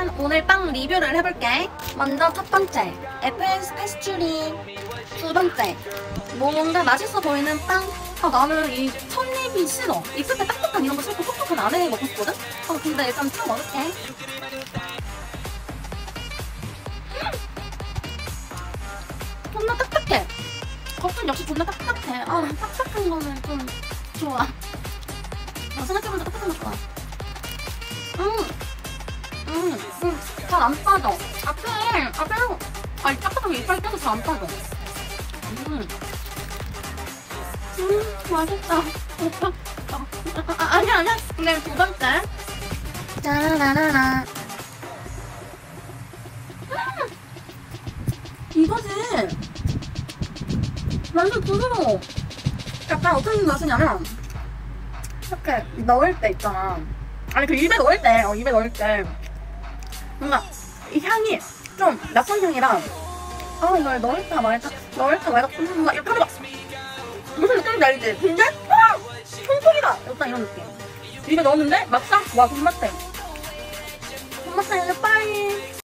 짜잔! 오늘 빵 리뷰를 해볼게. 먼저 첫 번째, 에페스 페스츄리. 두 번째, 뭔가 맛있어 보이는 빵. 나는 이 첫입이 싫어. 있을 때 딱딱한 이런 거 싫고 톡톡한 안에 먹고 싶거든? 근데 일단 쭉 먹을게. 존나 딱딱해. 겉은 역시 존나 딱딱해. 딱딱한 거는 좀 좋아. 생각해보니까 딱딱한 거 좋아. 잘 안 빠져. 앞에는 딱딱하게 이빨 껴서 잘 안 빠져. 맛있다. 아니야. 근데 두 번째. 짜라라라. 이거지. 완전 부드러워. 약간 어떤 맛이냐면, 이렇게 넣을 때 있잖아. 그 입에 넣을 때. 뭔가 이 향이 좀 낯선 향이라, 이걸 넣을까 말까 뭔가 이렇게 하면 무슨 느낌인지 알지? 근데 통통이다! 약간 이런 느낌. 입에 넣었는데 막상 와, 존맛탱. 빠이.